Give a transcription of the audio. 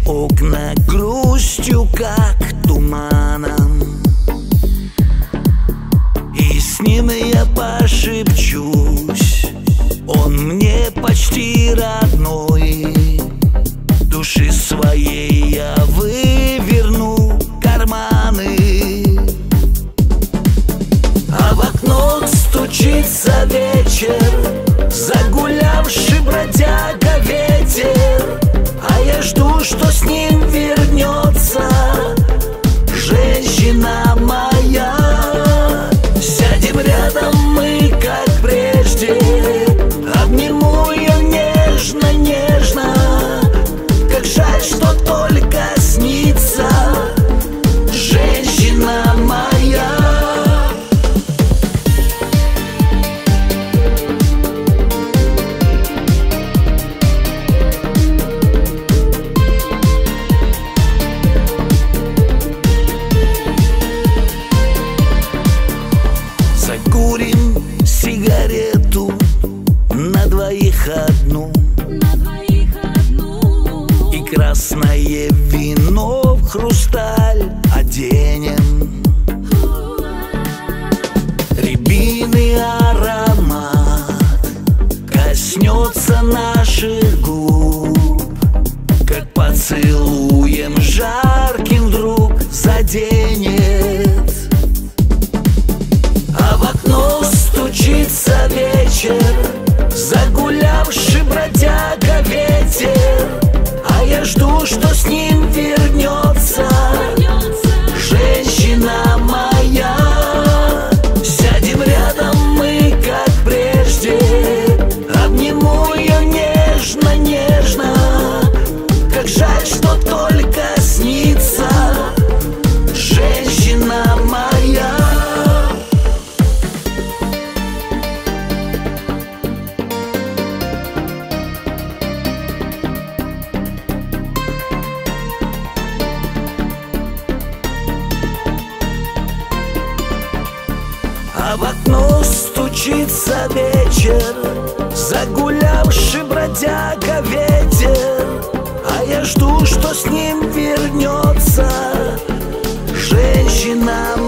окна грустью, как туманом, и с ним я пошепчусь. Он мне почти родной, души своей я выверну карманы. А в окно стучится вечер, загулявший бродяга ветер, а я жду, что с ним вернется женщина моя. Сядем рядом мы, как прежде, обниму ее нежно-нежно. Как жаль, что только снится женщина моя. Закурим сигарету на двоих одну, и красное вино в хрусталь оденем. Рябиный аромат коснется наших губ, как поцелуем жарким вдруг заденет. А в окно стучится вечер, загулявший бродяга ветер, а я жду, что с ним вернется женщина моя. Сядем рядом мы, как прежде, обниму ее нежно-нежно. Как жаль, что только снится женщина моя. А в окно стучится вечер, загулявший бродяга ветер, а я жду, что с ним вернется женщина